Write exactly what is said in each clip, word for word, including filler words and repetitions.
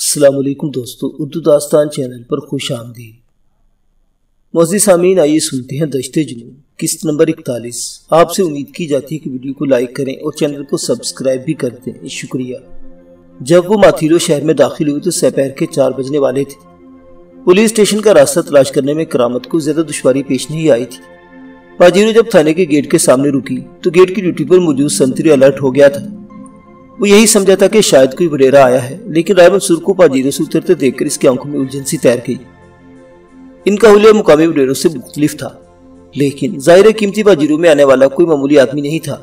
السلام علیکم دوستو، اردو داستان چینل پر خوش آمدید۔ معزز سامعین، آئیے سنتے ہیں دشت جنون قسط نمبر اکتالیس۔ آپ سے امید کی جاتی ہے کہ ویڈیو کو لائک کریں اور چینل کو سبسکرائب بھی کر دیں، شکریہ۔ جب وہ ماتھیرو شہر میں داخل ہوئے تو سپہر کے چار بجنے والے تھے۔ پولیس اسٹیشن کا راستہ تلاش کرنے میں کرامت کو زیادہ دشواری پیش نہیں آئی تھی۔ پاجیرو جب تھانے کے گیٹ کے سامنے رکی تو گیٹ کی ڈیوٹی پر موجود سنتری الرٹ ہو گیا تھا۔ وہ یہی سمجھا تھا کہ شاید کوئی وڈیرا آیا ہے، لیکن رائے منصور کو پاجیرو سے اترتے دیکھ کر اس کی آنکھوں میں الجھن سی تیر گئی۔ ان کا حلیہ مقامی وڈیروں سے مختلف تھا، لیکن ظاہر قیمتی پاجیرو میں آنے والا کوئی معمولی آدمی نہیں تھا۔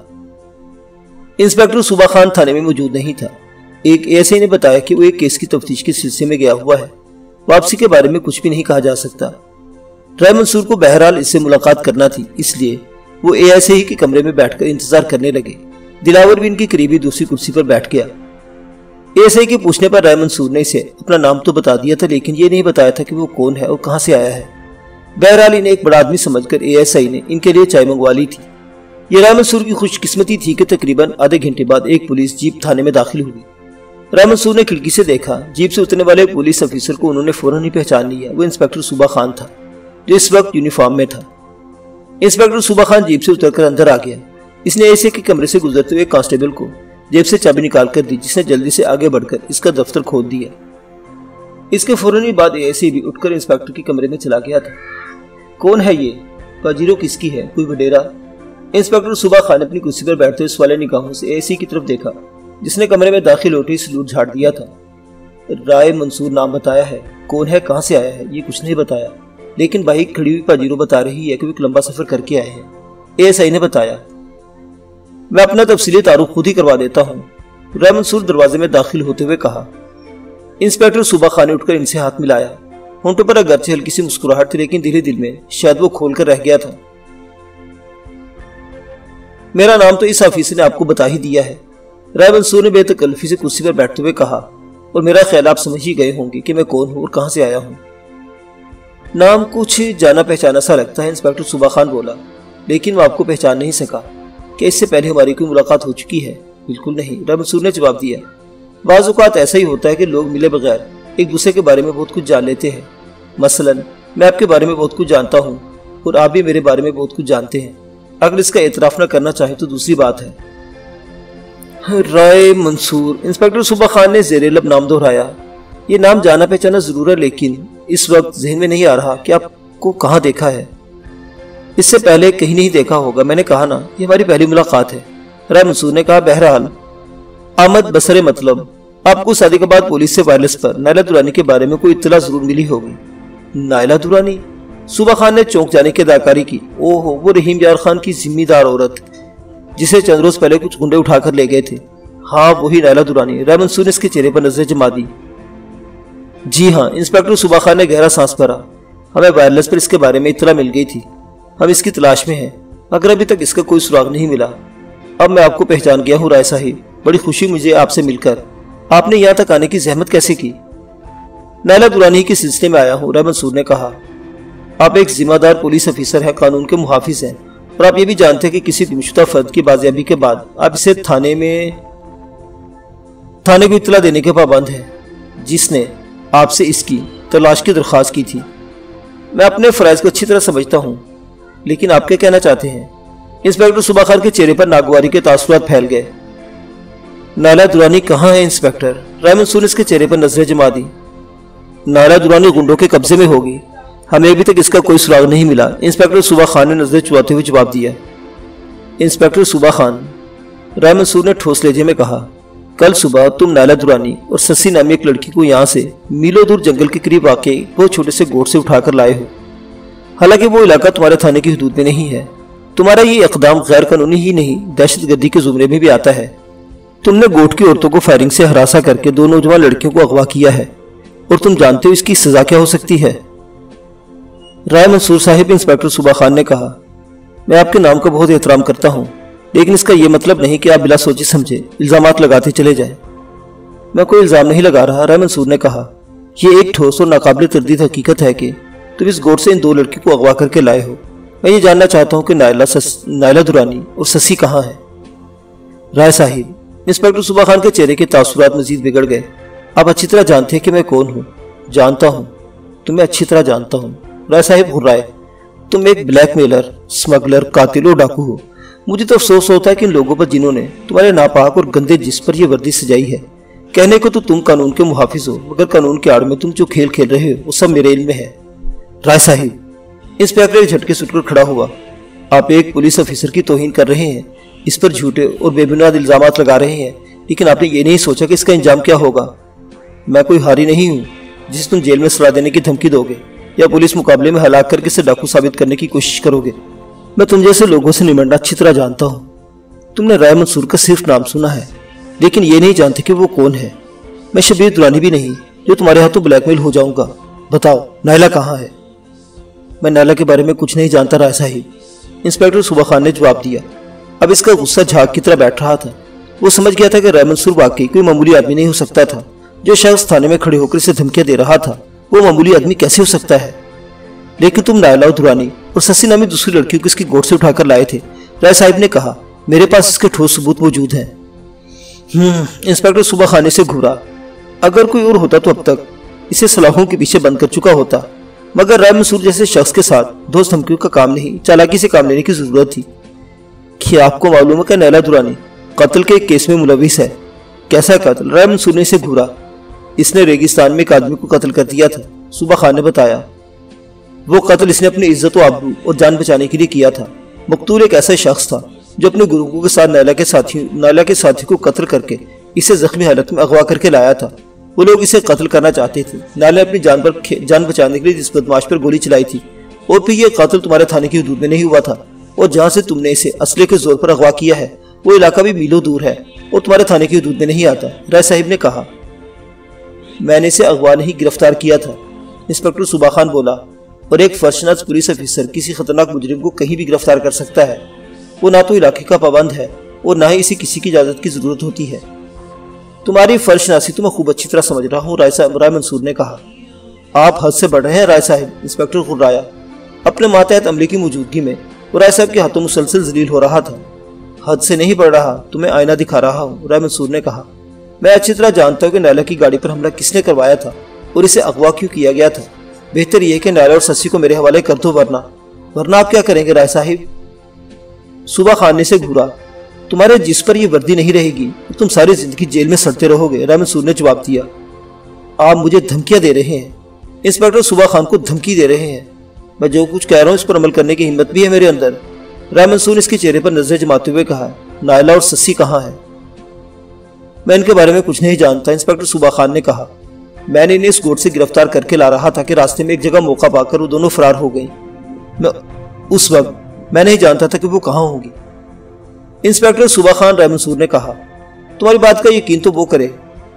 انسپیکٹر صوبہ خان تھانے میں موجود نہیں تھا۔ ایک ایس آئی نے بتایا کہ وہ ایک کیس کی تفتیش کے سلسلے میں گیا ہوا ہے، واپسی کے بارے میں کچھ بھی نہیں کہا جا سکتا۔ رائے منصور کو بہرحال اس سے ملاقات کرنا تھی، اس لیے وہ اے ایس آئی کے کمرے میں بیٹھ کر انتظار کرنے لگے۔ دلاور بھی ان کی قریبی دوسری کرسی پر بیٹھ گیا۔ اے ایس آئی کے پوچھنے پر رائے منصور نے اسے اپنا نام تو بتا دیا تھا، لیکن یہ نہیں بتایا تھا کہ وہ کون ہے اور کہاں سے آیا ہے۔ بہرحال انہیں ایک بڑا آدمی سمجھ کر اے ایس آئی نے ان کے لیے چائے منگوا لی تھی۔ یہ رائے منصور کی خوش قسمتی تھی کہ تقریباً آدھے گھنٹے بعد ایک پولیس جیپ تھانے میں داخل ہوئی۔ رائے منصور نے کھڑکی سے دیکھا، جیپ سے اترنے والے پولیس افیسر کو انہوں نے فوراً ہی پہچان لیا۔ وہ انسپیکٹر صوبہ خان تھا، جو اس وقت یونیفارم میں تھا۔ انسپیکٹر صوبہ خان جیپ سے اتر کر اندر آ گیا۔ اس نے ایسے کے کمرے سے گزرتے ہوئے کانسٹیبل کو جیب سے چابی نکال کر دی، جس نے جلدی سے آگے بڑھ کر اس کا دفتر کھول دیا۔ اس کے فوراً ہی بعد ایسے بھی اٹھ کر انسپیکٹر کے کمرے میں چلا گیا تھا۔ کون ہے یہ؟ پاجیرو کس کی ہے؟ کوئی وڈیرا؟ انسپیکٹر صوبہ خان اپنی کرسی پر بیٹھتے ہوئے سوالے نگاہوں سے ایسی کی طرف دیکھا، جس نے کمرے میں داخل ہوتے ہی سلوٹ جھاڑ دیا تھا۔ رائے منصور نام بتایا ہے، کون ہے، کہاں سے آیا ہے، یہ کچھ نہیں بتایا، لیکن بائک کھڑی ہوئی پاجیرو بتا رہی ہے کہ وہ ایک لمبا سفر کر کے آئے ہیں۔ اے ایس آئی نے بتایا، میں اپنا تفصیلی تعارف خود ہی کروا دیتا ہوں، رائے منصور دروازے میں داخل ہوتے ہوئے کہا۔ انسپیکٹر صوبہ خان نے اٹھ کر ان سے ہاتھ ملایا۔ ہونٹوں پر اگرچہ ہلکی سی مسکراہٹ تھی، لیکن دل دل میں شاید وہ کھول کر رہ گیا تھا۔ میرا نام تو اس آفیسر نے آپ کو بتا ہی دیا ہے، رائے منصور نے بے تکلفی سے کرسی پر بیٹھتے ہوئے کہا، اور میرا خیال آپ سمجھ ہی گئے ہوں گے کہ میں کون ہوں اور کہاں سے آیا ہوں۔ نام کچھ جانا پہچانا سا لگتا ہے، انسپیکٹر صوبہ خان بولا، لیکن وہ آپ کو پہچان نہیں سکا۔ کہ اس سے پہلے ہماری کوئی ملاقات ہو چکی ہے؟ بالکل نہیں، رائے منصور نے جواب دیا۔ بعض اوقات ایسا ہی ہوتا ہے کہ لوگ ملے بغیر ایک دوسرے کے بارے میں بہت کچھ جان لیتے ہیں۔ مثلاً میں آپ کے بارے میں بہت کچھ جانتا ہوں اور آپ بھی میرے بارے میں بہت کچھ جانتے ہیں۔ اگر اس کا اعتراف نہ کرنا چاہیں تو دوسری بات ہے۔ رائے منصور، انسپیکٹر صوبہ خان نے زیر لب نام دہرایا۔ یہ نام جانا پہچانا ضرور ہے، لیکن اس وقت ذہن میں نہیں آ رہا کہ آپ کو کہاں دیکھا ہے۔ اس سے پہلے کہیں نہیں دیکھا ہوگا، میں نے کہا نا، یہ ہماری پہلی ملاقات ہے، رائے منصور نے کہا۔ بہرحال آمد بسر مطلب آپ کو صادق آباد پولیس سے وائرلیس پر نائلہ درانی کے بارے میں کوئی اطلاع ضرور ملی ہوگی۔ نائلہ درانی؟ صوبہ خان نے چونک جانے کی اداکاری کی۔ اوہ، وہ رحیم یار خان کی ذمہ دار عورت جسے چند روز پہلے کچھ گنڈے اٹھا کر لے گئے تھے۔ ہاں، وہی نائلہ درانی، رائے منصور نے اس کے چہرے پر نظر جما دی۔ جی ہاں، انسپیکٹر صوبہ خان نے گہرا سانس بھرا۔ ہمیں وائرلیس پر اس کے بارے میں اطلاع مل گئی تھی، ہم اس کی تلاش میں ہیں، مگر ابھی تک اس کا کوئی سراغ نہیں ملا۔ اب میں آپ کو پہچان گیا ہوں رائے صاحب، بڑی خوشی مجھے آپ سے مل کر۔ آپ نے یہاں تک آنے کی زحمت کیسے کی؟ نائلہ درانی کے سلسلے میں آیا ہوں، رائے منصور نے کہا۔ آپ ایک ذمہ دار پولیس افیسر ہیں، قانون کے محافظ ہیں، اور آپ یہ بھی جانتے ہیں کہ کسی گمشدہ فرد کی بازیابی کے بعد آپ اسے تھانے میں تھانے کو اطلاع دینے کے پابند ہیں، جس نے آپ سے اس کی تلاش کی درخواست کی تھی۔ میں اپنے فرائض کو اچھی طرح سمجھتا ہوں، لیکن آپ کیا کہنا چاہتے ہیں؟ انسپیکٹر صوبہ خان کے چہرے پر ناگواری کے تاثرات پھیل گئے۔ نائلہ درانی کہاں ہے انسپیکٹر؟ رائے منصور نے اس کے چہرے پر نظریں جما دی۔ نائلہ درانی گنڈوں کے قبضے میں ہوگی، ہمیں ابھی تک اس کا کوئی سراغ نہیں ملا، انسپیکٹر صوبہ خان نے نظریں چباتے ہوئے جواب دیا۔ انسپیکٹر صوبہ خان، رائے منصور نے ٹھوس لہجے میں کہا، کل صبح تم نائلہ درانی اور سسی نامی ایک لڑکی کو یہاں سے میلوں دور جنگل کے قریب واقع بہت چھوٹے سے گوٹ سے اٹھا کر لائے ہو۔ حالانکہ وہ علاقہ تمہارے تھانے کی حدود میں نہیں ہے۔ تمہارا یہ اقدام غیر قانونی ہی نہیں، دہشت گردی کے زمرے میں بھی آتا ہے۔ تم نے گوٹ کی عورتوں کو فائرنگ سے ہراساں کر کے دو نوجوان لڑکیوں کو اغوا کیا ہے، اور تم جانتے ہو اس کی سزا کیا ہو سکتی ہے؟ رائے منصور صاحب، انسپیکٹر صوبہ خان نے کہا، میں آپ کے نام کا بہت احترام کرتا ہوں، لیکن اس کا یہ مطلب نہیں کہ آپ بلا سوچے سمجھے الزامات لگاتے چلے جائیں۔ میں کوئی الزام نہیں لگا رہا، رائے منصور نے کہا۔ یہ ایک ٹھوس اور ناقابل تردید حقیقت ہے کہ تم اس گوٹ سے ان دو لڑکی کو اغوا کر کے لائے ہو۔ میں یہ جاننا چاہتا ہوں کہ نائلہ سس... نائلہ درانی اور سسی کہاں ہے؟ رائے صاحب، انسپیکٹر صوبہ خان کے چہرے کے تاثرات مزید بگڑ گئے۔ आप अच्छी तरह जानते हैं कि मैं कौन हूँ। जानता हूँ, तुम्हें अच्छी तरह जानता हूँ। राय साहिब घुर्राए। तुम एक ब्लैकमेलर, स्मगलर, कातिल और डाकू हो। मुझे तो अफसोस होता है कि इन लोगों पर जिन्होंने तुम्हारे नापाक और गंदे जिस्म पर यह वर्दी सजाई है। कहने को तो तुम कानून के मुहाफिज हो, मगर कानून के आड़ में तुम जो खेल खेल रहे हो वो सब मेरे इल्म में है। राय साहिब, इंस्पेक्टर एक झटके से उठकर खड़ा हुआ। आप एक पुलिस ऑफिसर की तौहीन कर रहे हैं, इस पर झूठे और बेबुनियाद इल्जामात लगा रहे हैं, लेकिन आपने ये नहीं सोचा कि इसका इंजाम क्या होगा। मैं कोई हारी नहीं हूँ जिसे तुम जेल में सजा देने की धमकी दोगे या पुलिस मुकाबले में हलाक करके इसे डाकू साबित करने की कोशिश करोगे। मैं तुम जैसे लोगों से निमटना अच्छी तरह जानता हूँ। तुमने राय मंसूर का सिर्फ नाम सुना है, लेकिन ये नहीं जानते कि वो कौन है। मैं शबीर दुरानी भी नहीं जो तुम्हारे हाथों ब्लैकमेल हो जाऊंगा। बताओ, नायला कहाँ है? मैं नायला के बारे में कुछ नहीं जानता राय साहिब, इंस्पेक्टर सुबह खान ने जवाब दिया। अब इसका गुस्सा झाग की तरह बैठ रहा था। वो समझ गया था कि राय मंसूर वाकई कोई मामूली आदमी नहीं हो सकता था। जो शख्स थाने में खड़े होकर इसे धमकियां दे रहा था, वो मामूली आदमी कैसे हो सकता है? लेकिन तुम नायला दुरानी और ससी नामी दूसरी लड़कियों को इसकी गोद से उठाकर लाए थे, राय साहिब ने कहा। मेरे पास इसके ठोस सबूत मौजूद हैं। हम्म इंस्पेक्टर सुबह खाने से घूरा। अगर कोई और होता तो अब तक इसे सलाखों के पीछे बंद कर चुका होता, मगर राय मंसूर जैसे शख्स के साथ दोस्त धमकियों का काम नहीं, चालाकी से काम लेने की जरूरत थी। क्या आपको मालूम है कि नायला दुरानी कत्ल के एक केस में मुलविस है? कैसा कत्ल? राय मंसूर ने इसे घूरा। इसने रेगिस्तान में एक आदमी को कत्ल कर दिया था, सुबह खान ने बताया। वो कत्ल इसने अपनी इज्जत व आबरू और जान बचाने के लिए किया था। मकतूल एक ऐसा शख्स था जो अपने गुरुओं के साथ नायला के साथी नायला के साथी को कत्ल करके इसे जख्मी हालत में अगवा करके लाया था। वो लोग इसे कत्ल करना चाहते थे। नायला ने अपनी जान पर जान बचाने के लिए जिस बदमाश पर गोली चलाई थी, और फिर यह कत्ल तुम्हारे थाने की हदूद में नहीं हुआ था, और जहाँ से तुमने इसे असले के जोर पर अगवा किया है वो इलाका भी मीलों दूर है और तुम्हारे थाने की हदूद में नहीं आता। राय साहिब ने कहा। मैंने इसे अगवा नहीं, गिरफ्तार किया था, इंस्पेक्टर सुबह खान बोला। और एक फर्शनाज पुलिस ऑफिसर किसी खतरनाक मुजरिम को कहीं भी गिरफ्तार कर सकता है। वो ना तो इलाके का पाबंद है और ना ही इसे किसी की इजाजत की जरूरत होती है। तुम्हारी फर्शनासी तो मैं खूब अच्छी तरह समझ रहा हूँ, राय साहब राय मंसूर ने कहा। आप हद से बढ़ रहे हैं राय साहब, इंस्पेक्टर घुर्राया। अपने मातहत अमले की मौजूदगी में वो राय साहब के हाथों मुसलसल जलील हो रहा था। हद से नहीं बढ़ रहा, तुम्हें आईना दिखा रहा हूँ, राय मंसूर ने कहा। मैं अच्छी तरह जानता हूँ कि नायला की गाड़ी पर हमला किसने करवाया था और इसे अगवा क्यों किया गया था। बेहतर यह कि नायला और ससी को मेरे हवाले कर दो, वरना वरना आप क्या करेंगे राय साहिब? सुबह खाने से घूरा। तुम्हारे जिस पर यह वर्दी नहीं रहेगी तो तुम सारी जिंदगी जेल में सड़ते रहोगे, राय मंसूर ने जवाब दिया। आप मुझे धमकियां दे रहे हैं, इंस्पेक्टर सुबह खान को धमकी दे रहे हैं। मैं जो कुछ कह रहा हूँ इस पर अमल करने की हिम्मत भी है मेरे अंदर, राय मंसूर ने इसके चेहरे पर नजरें जमाते हुए कहा। नायला और ससी कहाँ है? मैं इनके बारे में कुछ नहीं जानता, इंस्पेक्टर सुबह खान ने कहा। मैंने इन्हें इस गोट से गिरफ्तार करके ला रहा था कि रास्ते में एक जगह मौका पाकर वो दोनों फरार हो गई। मैं उस वक्त मैं नहीं जानता था कि वो कहाँ होगी, इंस्पेक्टर सुबह खान राय मंसूर ने कहा। तुम्हारी बात का यकीन तो वो करे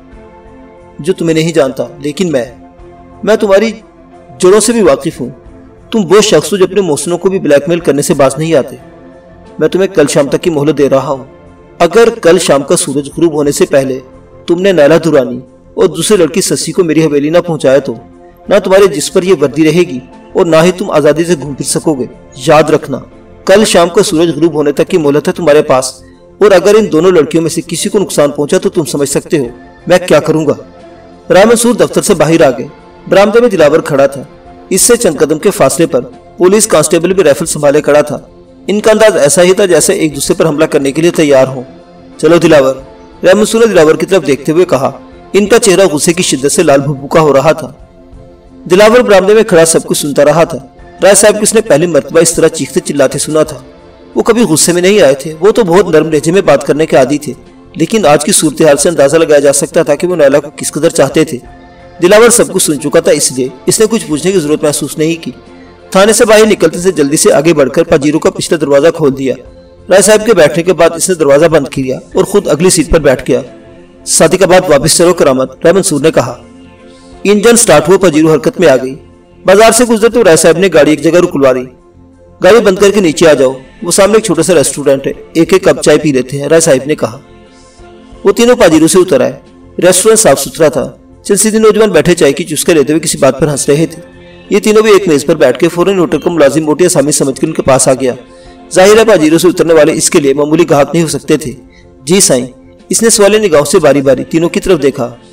जो तुम्हें नहीं जानता, लेकिन मैं मैं तुम्हारी जड़ों से भी वाकिफ हूँ। तुम वो शख्स हो जो अपने मोहसिनों को भी ब्लैकमेल करने से बाज नहीं आते। मैं तुम्हें कल शाम तक की मोहलत दे रहा हूँ। अगर कल शाम का सूरज गुरूब होने से पहले तुमने नायला दुरानी और दूसरी लड़की ससी को मेरी हवेली ना पहुंचाया तो ना तुम्हारे जिस पर यह वर्दी रहेगी और ना ही तुम आजादी से घूम फिर सकोगे। याद रखना, कल शाम का सूरज गुरूब होने तक की मोहलत है तुम्हारे पास, और अगर इन दोनों लड़कियों में से किसी को नुकसान पहुंचा तो तुम समझ सकते हो मैं क्या करूंगा। राय मंसूर दफ्तर से बाहर आ गए। बरामदे में दिलावर खड़ा था। इससे चंद कदम के फासले पर पुलिस कांस्टेबल भी राइफल संभाले खड़ा था। इनका अंदाज ऐसा ही था जैसे एक दूसरे पर हमला करने के लिए तैयार हो। चलो दिलावर, राय मंसूर ने दिलावर की तरफ देखते हुए कहा। इनका चेहरा गुस्से की शिद्दत से लाल भभूका हो रहा था। दिलावर बरामदे में खड़ा सब कुछ सुनता रहा था। राय साहब को उसने पहली मर्तबा इस तरह चीखते चिल्लाते सुना था। वो कभी गुस्से में नहीं आए थे, वो तो बहुत नरम लहजे में बात करने के आदी थे, लेकिन आज की सूरत हाल से अंदाजा लगाया जा सकता था कि वो नायला को किस कदर चाहते थे। दिलावर सब कुछ सुन चुका था, इसलिए इसने कुछ पूछने की जरूरत महसूस नहीं की। थाने से बाहर निकलते से जल्दी से आगे बढ़कर पाजीरो का पिछला दरवाजा खोल दिया। राय साहब के बैठने के बाद इसने दरवाजा बंद किया और खुद अगली सीट पर बैठ गया। शादी के बाद वापस चलो करामत, राय मंसूर ने कहा। इंजन स्टार्ट हुआ, पाजीरो हरकत में आ गई। बाजार से गुजरते तो राय साहब ने गाड़ी एक जगह रुकवा दी। गाड़ी बंद करके नीचे आ जाओ, वो सामने एक छोटा सा रेस्टोरेंट है, एक एक कप चाय पी लेते हैं, राय साहब ने कहा। वो तीनों पाजीरो से उतर आए। रेस्टोरेंट साफ सुथरा था। चंद सीधे नौजवान बैठे चाय की चुस्के लेते हुए किसी बात पर हंस रहे थे। ये तीनों भी एक मेज पर बैठ के फौरन होटल का मुलाजिम मोटी आसामी समझकर उनके पास आ गया। जाहिर है पाजीरो से उतरने वाले इसके लिए मामूली ग्राहक नहीं हो सकते थे। जी साईं, इसने सवाले निगाहों से बारी बारी तीनों की तरफ देखा।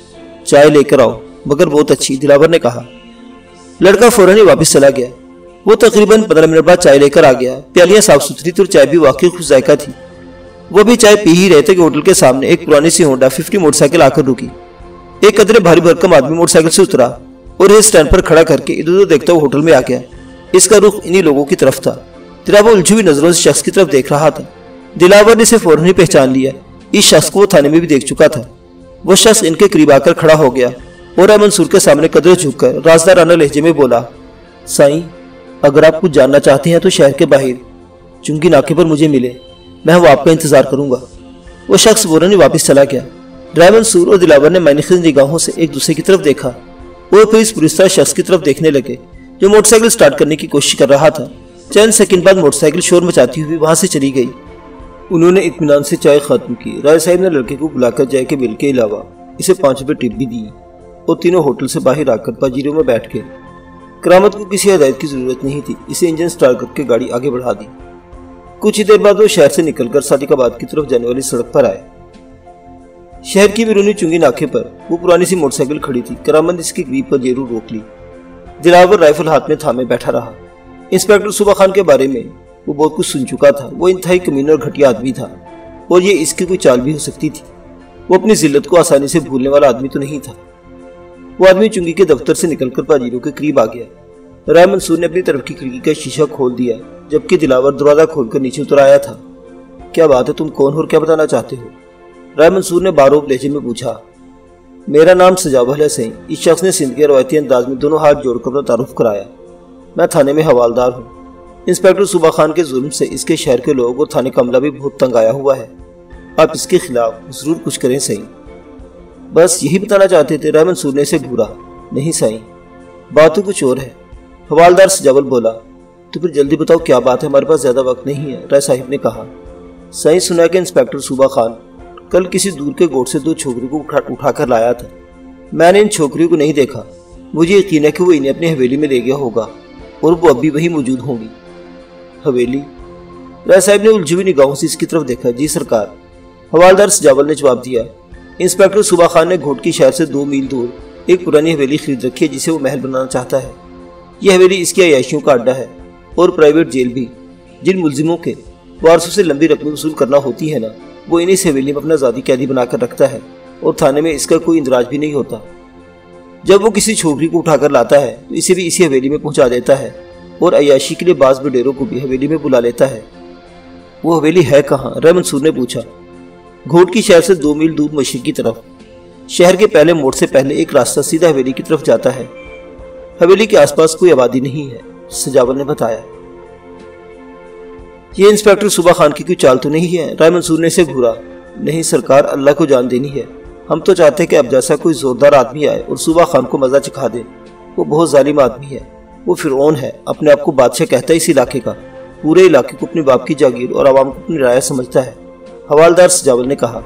चाय लेकर आओ, मगर बहुत अच्छी, दिलावर ने कहा। लड़का फौरन ही वापस चला गया। वो तकरीबन पंद्रह मिनट बाद चाय लेकर आ गया। प्यालियां साफ सुथरी थी और चाय भी वाकई खुश जायका थी। वो भी चाय पी ही रहे थे कि होटल के सामने एक पुरानी सी होंडा फिफ्टी मोटरसाइकिल आकर रुकी। एक कदरे भारी भरकम आदमी मोटरसाइकिल से उतरा और इस स्टैंड पर खड़ा करके इधर उधर देखता हुआ होटल में आ गया। इसका रुख इन्हीं लोगों की तरफ था। दिलावर उलझी हुई नजरों से शख्स की तरफ देख रहा था। दिलावर ने इसे फौरन ही पहचान लिया। इस शख्स को वो थाने में भी देख चुका था। वो शख्स इनके करीब आकर खड़ा हो गया और मंसूर के सामने कदरे झुककर राजदाराना लहजे में बोला, साईं, अगर आप कुछ जानना चाहते हैं तो शहर के बाहर चुंगी नाके पर मुझे मिले, मैं वो आपका इंतजार करूंगा। वो शख्स फौरन ही वापस चला गया। राय मंसूर और दिलावर ने मायनेखेज निगाहों से एक दूसरे की तरफ देखा और फिर इस पुरस्ता शख्स की तरफ देखने लगे जो मोटरसाइकिल स्टार्ट करने की कोशिश कर रहा था। चंद सेकंड बाद मोटरसाइकिल शोर मचाती हुई वहां से चली गई। उन्होंने इत्मीनान से चाय खत्म की। राय साहब ने लड़के को बुलाकर चाय के बिल के अलावा इसे पांच रुपए टिप भी दी और तीनों होटल से बाहर आकर पाजीरों में बैठ गए। करामत को किसी हिदायत की जरूरत नहीं थी। इसे इंजन स्टार्ट करके गाड़ी आगे बढ़ा दी। कुछ ही देर बाद वो शहर से निकलकर सादिकाबाद की तरफ जाने वाली सड़क पर आए। शहर की बिरूनी चुंगी नाके पर वो पुरानी सी मोटरसाइकिल खड़ी थी। करामत इसके करीब पर जरूर रोक ली। दिलावर राइफल हाथ में थामे बैठा रहा। इंस्पेक्टर सुबह खान के बारे में वो बहुत कुछ सुन चुका था। वो इंतहाई कमीना और घटिया आदमी था और ये इसकी कोई चाल भी हो सकती थी। वो अपनी जिल्लत को आसानी से भूलने वाला आदमी तो नहीं था। वो आदमी चुंगी के दफ्तर से निकलकर पाजीरों के करीब आ गया। राय मंसूर ने अपनी तरफ की खिड़की का शीशा खोल दिया जबकि दिलावर दरवाजा खोलकर नीचे उतर आया था। क्या बात है, तुम कौन हो और क्या बताना चाहते हो? राय मंसूर ने बारोब लहजे में पूछा। मेरा नाम सजावल है सही। इस शख्स ने सिंध के रवायती अंदाज में दोनों हाथ जोड़कर अपना तारुफ कराया। मैं थाने में हवालदार हूँ। इंस्पेक्टर सुबह खान के जुल्म से इसके शहर के लोग और थाने का अमला भी बहुत तंग आया हुआ है। आप इसके खिलाफ जरूर कुछ करें सही। बस यही बताना चाहते थे? राय मंसूर ने इसे घूरा। नहीं साईं, बात तो कुछ और है। हवालदार सजावल बोला। तो फिर जल्दी बताओ क्या बात है, हमारे पास ज्यादा वक्त नहीं है। राय साहिब ने कहा। साईं, सुना कि इंस्पेक्टर सुबह खान कल किसी दूर के गोट से दो छोकरियों को उठा उठा कर लाया था। मैंने इन छोकरियों को नहीं देखा। मुझे यकीन है कि वो इन्हें अपनी हवेली में ले गया होगा और वो अभी वही मौजूद होंगी। हवेली? राय साहब ने उलझी हुई निगाहों से इसकी तरफ देखा। जी सरकार, हवालदार सजावल ने जवाब दिया। इंस्पेक्टर सुबह खान ने घोट की शहर से दो मील दूर एक पुरानी हवेली खरीद रखी है जिसे वो महल बनाना चाहता है। यह हवेली इसकी अयाशियों का अड्डा है और प्राइवेट जेल भी। जिन मुलजिमों के वारसों से लंबी रकम वसूल करना होती है ना, वो इन्हीं हवेली में अपना ज़ाती कैदी बनाकर रखता है और थाने में इसका कोई इंदराज भी नहीं होता। जब वो किसी छोकरी को उठाकर लाता है तो इसे भी इसी हवेली में पहुंचा देता है और अयाशी के लिए बाज बडेरों को भी हवेली में बुला लेता है। वो हवेली है कहाँ? राय मंसूर ने पूछा। घोट की शहर से दो मील दूर मशरिक की तरफ। शहर के पहले मोड़ से पहले एक रास्ता सीधा हवेली की तरफ जाता है। हवेली के आसपास कोई आबादी नहीं है, सजावल ने बताया। ये इंस्पेक्टर सुबह खान की कोई चाल तो नहीं है? राय मंसूर ने इसे घूरा। नहीं सरकार, अल्लाह को जान देनी है। हम तो चाहते हैं कि अब जैसा कोई जोरदार आदमी आए और सुबह खान को मजा चखा दे। वो बहुत जालिम आदमी है। वो फिरौन है, अपने आप को बादशाह कहता है इस इलाके का। पूरे इलाके को अपने बाप की जागीर और आवाम को अपनी राय समझता है, हवालदार सजावल ने कहा।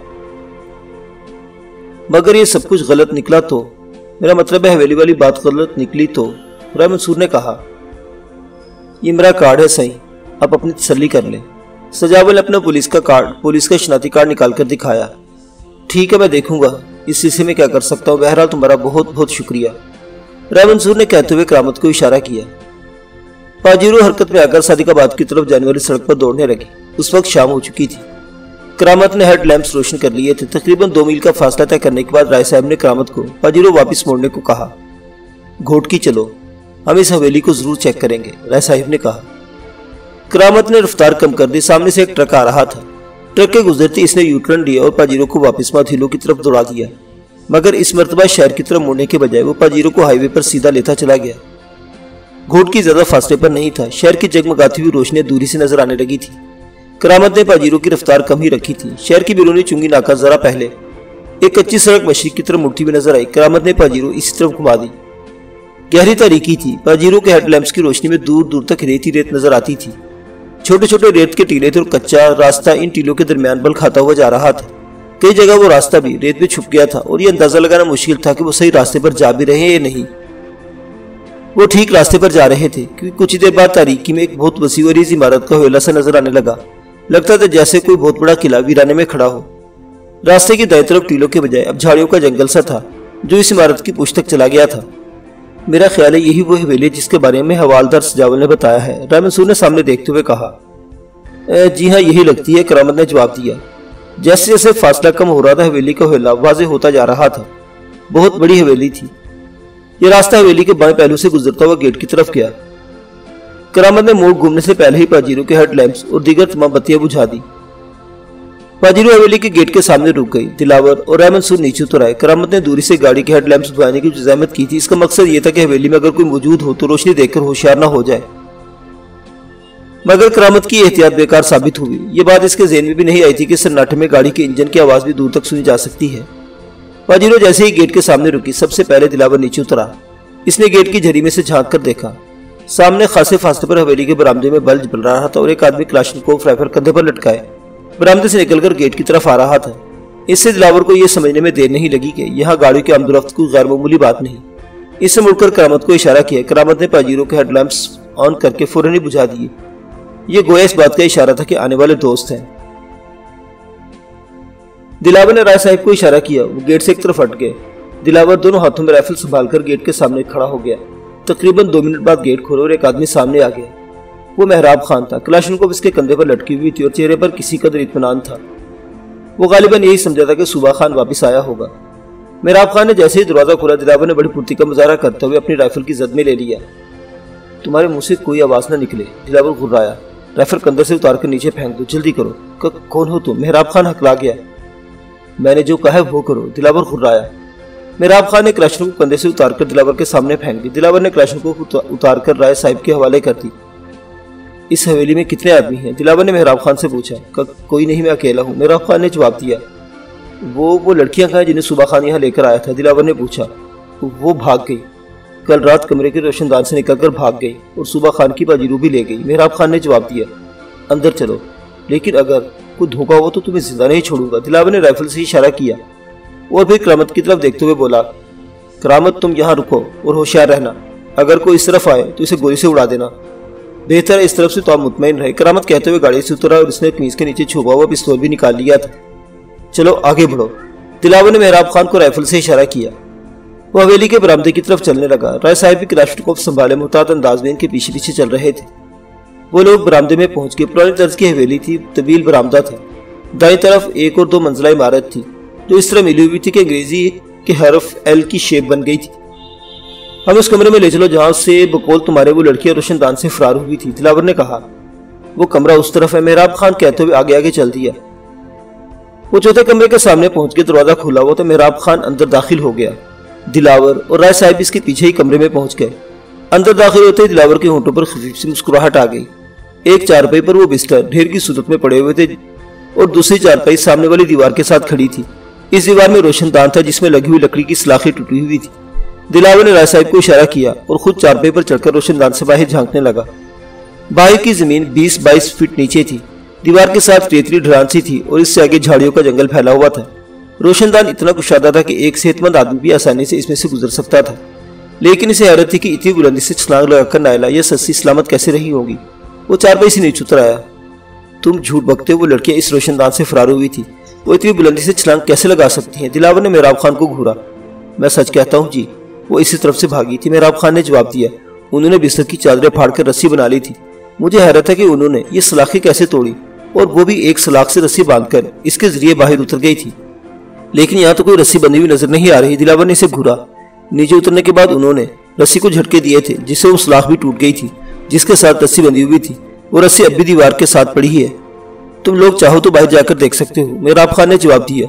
मगर ये सब कुछ गलत निकला तो? मेरा मतलब है हवेली वाली बात गलत निकली तो? राय मंसूर ने कहा। ये मेरा कार्ड है सही, आप अपनी तसल्ली कर लें। सजावल ने अपना पुलिस का कार्ड पुलिस का शनाती कार्ड निकाल कर दिखाया। ठीक है, मैं देखूंगा इस सिलसिले में क्या कर सकता हूँ। बहरहाल तुम्हारा बहुत बहुत शुक्रिया। राय मंसूर ने कहते हुए करामत को इशारा किया। पाजीरो हरकत में आकर सादिकाबाद की तरफ जाने वाली सड़क पर दौड़ने लगी। उस वक्त शाम हो चुकी थी। करामत ने हेड लैंप्स रोशन कर लिए थे। तकरीबन दो मील का फासला तय करने के बाद राय साहब ने करामत को पाजीरो वापस मोड़ने को कहा। घोट की चलो, हम इस हवेली को जरूर चेक करेंगे, राय साहब ने कहा। करामत ने रफ्तार कम कर दी। सामने से एक ट्रक आ रहा था। ट्रक के गुजरते इसने यू टर्न लिया और पाजीरो को वापस माथिलो की तरफ दौड़ा दिया। मगर इस मर्तबा शहर की तरफ मुड़ने के बजाय वो पाजीरो को हाईवे पर सीधा लेता चला गया। घोट की ज्यादा फासले पर नहीं था। शहर की जगमगाती हुई रोशनी दूरी से नजर आने लगी थी। करामत ने पाजीरो की रफ्तार कम ही रखी थी। शहर की बिरूनी चुंगी नाका जरा पहले एक कच्ची सड़क मशरिक की तरफ मुड़ती हुई नजर आई। करामत ने पाजीरो इसी तरफ घुमा दी। गहरी तारीकी थी। पाजीरो के हेडलैम्प्स की रोशनी में दूर दूर तक रेत ही रेत नजर आती थी। छोटे छोटे रेत के टीले थे और कच्चा रास्ता इन टीलों के दरमियान बल खाता हुआ जा रहा था। कई जगह वो रास्ता भी रेत में छुप गया था और ये अंदाजा लगाना मुश्किल था कि वो सही रास्ते पर जा भी रहे हैं या नहीं। वो ठीक रास्ते पर जा रहे थे क्योंकि कुछ देर बाद तारीकी में एक बहुत वसी और इस इमारत का हवेला सा नजर आने लगा। लगता था जैसे कोई बहुत बड़ा किला वीराने में खड़ा हो। रास्ते की दाईं तरफ टीलों के बजाय अब झाड़ियों का जंगल सा था। जो इस इमारत की पुश्त तक चला गया था। मेरा ख्याल है यही वो हवेली जिसके बारे में हवालदार सजावल ने बताया है, राय मंसूर ने सामने देखते हुए कहा। जी हाँ, यही लगती है, करामत ने जवाब दिया। जैसे जैसे फासला कम हो रहा था हवेली का हवेला वाज़ेह होता जा रहा था। बहुत बड़ी हवेली थी। यह रास्ता हवेली के बाएं पहलू से गुजरता हुआ गेट की तरफ गया। करामत ने मोड़ घूमने से पहले ही पाजीरो के हेडलैम्प्स और दीगर तमाम बत्तियां बुझा दी। पाजीरो हवेली के गेट के सामने रुक गई। दिलावर और राय मंसूर नीचे उतर आए। करामत ने दूरी से गाड़ी के हेडलैम्प्स बुझाने की जहमत की थी। इसका मकसद यह था कि हवेली में अगर कोई मौजूद हो तो रोशनी देखकर होशियार न हो जाए, मगर करामत की एहतियात बेकार साबित हुई। ये बात इसके ज़हन में भी नहीं आई थी कि सन्नाटे में गाड़ी के इंजन की आवाज भी दूर तक सुनी जा सकती है। पाजीरो जैसे ही गेट के सामने रुकी, सबसे पहले दिलावर नीचे उतरा। इसने गेट की झरी में से झांक कर देखा। सामने खासे फासले पर हवेली के बरामदे में बल्ब जल रहा था और एक आदमी क्लाशनिकोव राइफल कंधे पर लटकाए बरामदे से निकलकर गेट की तरफ आ रहा था। इससे दिलावर को यह समझने में देर नहीं लगी कि यहाँ गाड़ियों की आमदोरफ्त कोई गैर मामूली बात नहीं। इससे मुड़कर करामत को इशारा किया। करामत ने पाजीरो के हेडलैम्प्स ऑन करके फौरन ही बुझा दिए। ये गोया इस बात का इशारा था कि आने वाले दोस्त हैं। दिलावर ने राय साहब को इशारा किया। वो गेट से एक तरफ हट गए। दिलावर दोनों हाथों में राइफल संभालकर गेट के सामने खड़ा हो गया। तकरीबन दो मिनट बाद गेट खोला और एक आदमी सामने आ गया। वो मेहराब खान था। क्लाशनिकोव इसके कंधे पर लटकी हुई थी और चेहरे पर किसी कदर इत्मीनान था। वो गालिबन यही समझा था कि सूबा खान वापस आया होगा। मेहराब खान ने जैसे ही दरवाजा खोला, दिलावर ने बड़ी फुर्ती का मुजाहरा करते हुए अपनी राइफल की जद में ले लिया। तुम्हारे मुंह से कोई आवाज न निकले, दिलावर घुर्राया। राइफल कंधे से उतार कर नीचे फेंक दो, जल्दी करो। कौन हो तुम? मेहराब खान हकला गया। मैंने जो कहा है वो करो, दिलावर घुर्राया। मेहराब खान ने क्लाशनिकोव को कंधे से उतारकर दिलावर के सामने फेंक दी। दिलावर ने क्लाशनिकोव को उतारकर राय साहब के हवाले कर दी। इस हवेली में कितने आदमी हैं? दिलावर ने मेहराब खान से पूछा। कोई नहीं, मैं अकेला हूँ, मेहराब खान ने जवाब दिया। वो वो लड़कियां कहाँ जिन्हें सूबा खान यहाँ लेकर आया था? दिलावर ने पूछा। वो भाग गई, कल रात कमरे के रोशनदान से निकलकर भाग गई और सूबा खान की पाजीरो भी ले गई, मेहराब खान ने जवाब दिया। अंदर चलो, लेकिन अगर कोई धोखा हो तो तुम्हें जिंदा नहीं छोड़ूंगा। दिलावर ने राइफल से इशारा किया और फिर करामत की तरफ देखते हुए बोला। करामत, तुम यहाँ रुको और होशियार रहना। अगर कोई इस तरफ आए तो इसे गोली से उड़ा देना। बेहतर है इस तरफ से तो आप मुतमईन रहे। करामत कहते हुए गाड़ी से उतरा और उसने कमीज के नीचे छुपा हुआ पिस्तौल भी निकाल लिया था। चलो आगे बढ़ो, दिलावर ने मेहराब खान को राइफल से इशारा किया। वो हवेली के बरामदे की तरफ चलने लगा। राय साहब भी क्लाशनिकोव संभाले मुहतात अंदाज में इनके पीछे पीछे चल रहे थे। वो लोग बरामदे में पहुंच गए। पुरानी तर्ज की हवेली थी, तवील बरामदा था। दाईं तरफ एक और दो मंजिला इमारत थी जो इस तरह मिली हुई थी कि अंग्रेजी के हरफ एल की शेप बन गई थी। हम उस कमरे में ले चलो जहां से बकौल तुम्हारे वो लड़कियां रोशनदान से फरार हुई थी, दिलावर ने कहा। वो कमरा उस तरफ है, मेहराब खान कहते हुए आगे आगे चल दिया। वो चौथे कमरे के सामने पहुंच के दरवाजा खुला हुआ तो मेहराब खान अंदर दाखिल हो गया। दिलावर और राय साहब इसके पीछे ही कमरे में पहुंच गए। अंदर दाखिल होते ही दिलावर के होंठों पर खफीफ सी मुस्कुराहट आ गई। एक चारपाई पर वो बिस्तर ढेर की सूरत में पड़े हुए थे और दूसरी चारपाई सामने वाली दीवार के साथ खड़ी थी। इस दीवार में रोशनदान था जिसमें लगी हुई लकड़ी की सलाखें टूटी हुई थी। दिलावर ने राय साहब को इशारा किया और खुद चारपाई पर चढ़कर रोशनदान से बाहर झांकने लगा। बाहर की जमीन बीस बाईस फीट नीचे थी। दीवार के साथ रेतली ढलान सी थी और इससे आगे झाड़ियों का जंगल फैला हुआ था। रोशनदान इतना कुशादा था कि एक सेहतमंद आदमी भी आसानी से इसमें से गुजर सकता था, लेकिन इसे हैरत थी कि इतनी बुलंदी से छलांग लगाकर नायला यह सस्ती सलामत कैसे रही होगी। वो चारपाई से नीचे उतर आया। तुम झूठ बकते हो, वो लड़कियां इस रोशनदान से फरार हुई थी। वो इतनी बुलंदी से छलांग कैसे लगा सकती हैं? दिलावर ने मेहराब खान को घूरा। मैं सच कहता हूँ जी, वो इसी तरफ से भागी थी, मेहराब खान ने जवाब दिया। उन्होंने बिस्तर की चादरें फाड़कर रस्सी बना ली थी। मुझे हैरत है कि उन्होंने ये सलाखें कैसे तोड़ी, और वो भी एक सलाख से रस्सी बांधकर इसके जरिए बाहर उतर गई थी। लेकिन यहाँ तो कोई रस्सी बंधी हुई नजर नहीं आ रही। दिलावर ने इसे घूरा। नीचे उतरने के बाद उन्होंने रस्सी को झटके दिए थे जिससे वो सलाख भी टूट गई थी जिसके साथ रस्सी बंधी हुई थी। वो रस्सी अब भी दीवार के साथ पड़ी है। तुम लोग चाहो तो बाहर जाकर देख सकते हो, मेहराब खान ने जवाब दिया।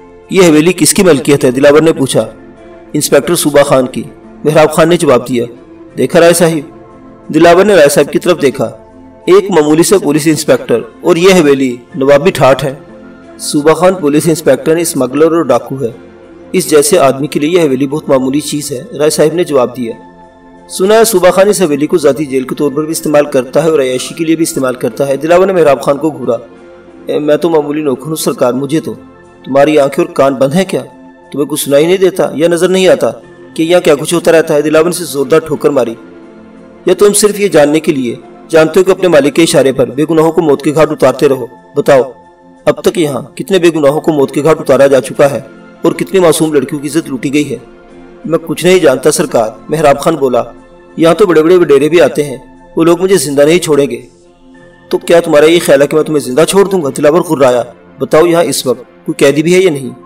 ये हवेली किसकी मलकियत है? दिलावर ने पूछा। इंस्पेक्टर सूबा खान की, मेहराब खान ने जवाब दिया। देखा राय साहिब? दिलावर ने राय साहब की तरफ देखा। एक मामूली से पुलिस इंस्पेक्टर और यह हवेली नवाबी ठाठ है। सूबा खान पुलिस इंस्पेक्टर नहीं, स्मगलर और डाकू है। इस जैसे आदमी के लिए यह हवेली बहुत मामूली चीज है, राय साहब ने जवाब दिया। सुना है सूबा खान इस हवेली को जाती जेल के तौर पर भी इस्तेमाल करता है और अय्याशी के लिए भी इस्तेमाल करता है। दिलावर ने मेहराब खान को घूरा। मैं तो मामूली नौकर हूँ सरकार, मुझे तो। तुम्हारी आंखें और कान बंद हैं क्या? तुम्हें कुछ सुनाई नहीं देता या नजर नहीं आता कि यहाँ क्या कुछ होता रहता है? दिलावर ने से जोरदार ठोकर मारी। या तुम सिर्फ ये जानने के लिए जानते हो कि अपने मालिक के इशारे पर बेगुनाहों को मौत के घाट उतारते रहो? बताओ, अब तक यहाँ कितने बेगुनाहों को मौत के घाट उतारा जा चुका है और कितनी मासूम लड़कियों की इज्जत लूटी गई है? मैं कुछ नहीं जानता सरकार, मेहराब खान बोला। यहाँ तो बड़े बड़े वडेरे भी आते हैं, वो लोग मुझे जिंदा नहीं छोड़ेंगे। तो क्या तुम्हारा ये ख्याल है कि मैं तुम्हें जिंदा छोड़ दूंगा? दिलावर खुर्राया। बताओ यहाँ इस वक्त कोई कैदी भी है या नहीं?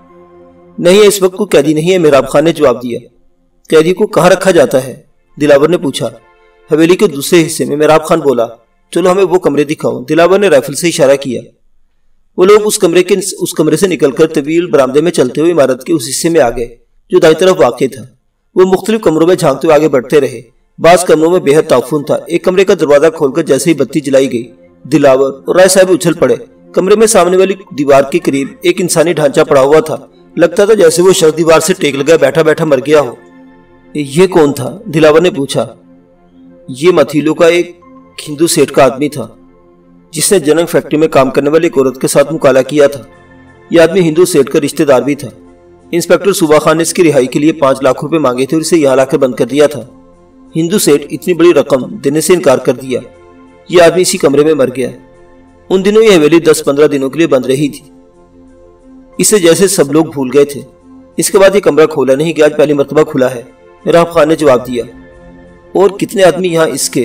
नहीं है, इस वक्त कोई कैदी नहीं है, मेहराब खान ने जवाब दिया। कैदी को कहाँ रखा जाता है? दिलावर ने पूछा। हवेली के दूसरे हिस्से में, मेहराब खान बोला। चलो हमें वो कमरे दिखाओ, दिलावर ने राइफल से इशारा किया। वो लोग उस कमरे के उस कमरे से निकलकर तवील बरामदे में चलते हुए इमारत के उस हिस्से में आ गए जो दाईं तरफ वाक़ था। वो मुख्तलिफ कमरों में झांकते हुए आगे बढ़ते रहे। बास कमरों में बेहद ताफुन था। एक कमरे का दरवाजा खोलकर जैसे ही बत्ती जलाई गई, दिलावर और राय साहब उछल पड़े। कमरे में सामने वाली दीवार के करीब एक इंसानी ढांचा पड़ा हुआ था। लगता था जैसे वो शख्स दीवार से टेक लगा बैठा बैठा मर गया हो। ये कौन था? दिलावर ने पूछा। ये मथीलों का एक हिंदू सेठ का आदमी था जिसने जनक फैक्ट्री में काम करने वाली एक औरत के साथ मुकाला किया था। यह आदमी हिंदू सेठ का रिश्तेदार भी था। इंस्पेक्टर सुबा खान ने इसकी रिहाई के लिए पांच लाख रुपए मांगे थे और इसे यहाँ लाकर बंद कर दिया था। हिंदू सेठ इतनी बड़ी रकम देने से इनकार कर दिया। यह आदमी इसी कमरे में मर गया। उन दिनों यह हवेली दस पंद्रह दिनों के लिए बंद रही थी। इसे जैसे सब लोग भूल गए थे। इसके बाद ये कमरा खोला नहीं गया, आज पहली मरतबा खुला है, मेहराब खान ने जवाब दिया। और कितने आदमी यहाँ इसके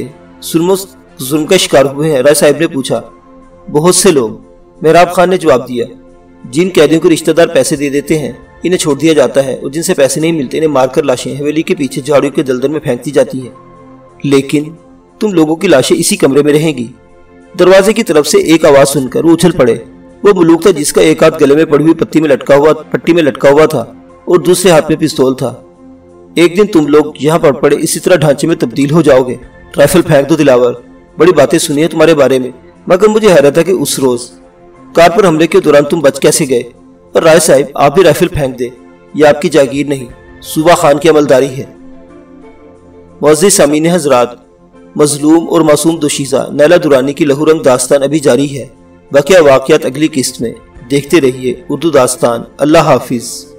जुल्म का शिकार हुए हैं? राय साहब ने पूछा। बहुत से लोग, मेहराब खान ने जवाब दिया। जिन कैदियों को रिश्तेदार पैसे दे देते हैं इन्हें छोड़ दिया जाता है, और जिनसे पैसे नहीं मिलते इन्हें मारकर लाशें हवेली के पीछे झाड़ियों के दलदल में फेंक दी जाती हैं। लेकिन तुम लोगों की लाशें इसी कमरे में रहेंगी। दरवाजे की तरफ से एक आवाज सुनकर वो उछल पड़े। वो मलूक था जिसका एक हाथ गले में पड़ी हुई पत्ती में लटका हुआ पट्टी में लटका हुआ था और दूसरे हाथ में पिस्तौल था। एक दिन तुम लोग यहाँ पड़ पड़े इसी तरह ढांचे में तब्दील हो जाओगे। राइफल फेंक दो दिलावर। बड़ी बातें सुनी है तुम्हारे बारे में, मगर मुझे हैरत है कि उस रोज कार पर हमले के दौरान तुम बच कैसे गए? और राय साहब आप भी राइफल फेंक दे, ये आपकी जागीर नहीं, सुबा खान की अमलदारी है। मुअज़्ज़िज़ सामीन हज़रात, मजलूम और मासूम दोशीज़ा नैला दुरानी की लहूरंग दास्तान अभी जारी है। बाकी वाक़यात अगली किस्त में। देखते रहिए उर्दू दास्तान। अल्लाह हाफिज़।